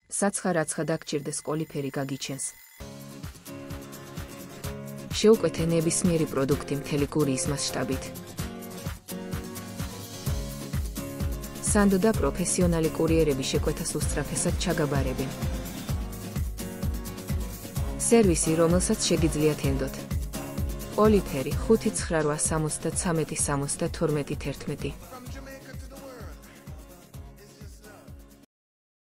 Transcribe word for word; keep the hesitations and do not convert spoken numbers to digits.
საცხა-რაცხა დაგჭირდეს ყოლიფერი გაგიჩენს. შეუკვეთე ნებისმიერი პროდუქტი მთელი გურიის მასშტაბით. სანდო და პროფესიონალი კურიერები შეკვეთას უსწრაფესად ჩაგაბარებენ. სერვისი, რომელსაც შეგიძლიათ ენდოთ. ყოლიფერი ხუთი ცხრა რვა სამოცდათვრამეტი სამოცდათორმეტი თერთმეტი.